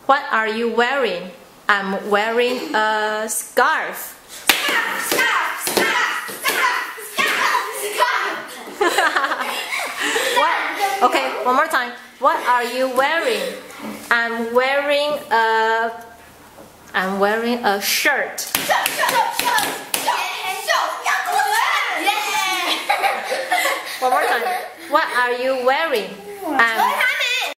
What are you wearing? I'm wearing a scarf. What? Okay, one more time. What are you wearing? I'm wearing a shirt. One more time. What are you wearing?